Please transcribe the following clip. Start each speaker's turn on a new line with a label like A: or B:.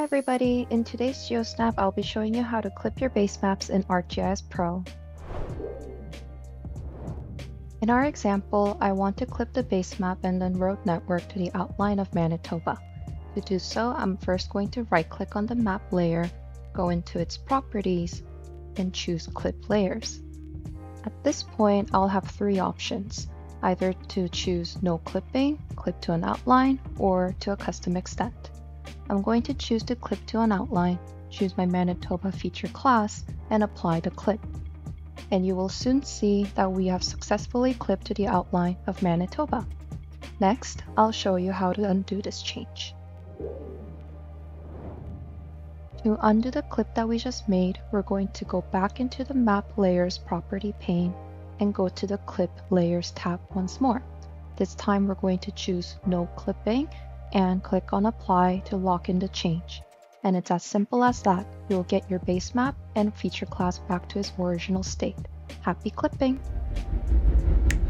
A: everybody, in today's GeoSnap I'll be showing you how to clip your base maps in ArcGIS Pro. In our example, I want to clip the base map and then road network to the outline of Manitoba. To do so, I'm first going to right-click on the map layer, go into its properties, and choose Clip Layers. At this point, I'll have three options, either to choose No Clipping, Clip to an Outline, or to a custom extent. I'm going to choose to clip to an outline, choose my Manitoba feature class, and apply the clip. And you will soon see that we have successfully clipped to the outline of Manitoba. Next, I'll show you how to undo this change. To undo the clip that we just made, we're going to go back into the Map Layers property pane and go to the Clip Layers tab once more. This time we're going to choose No Clipping and click on Apply to lock in the change. And it's as simple as that. You'll get your base map and feature class back to its original state. Happy clipping!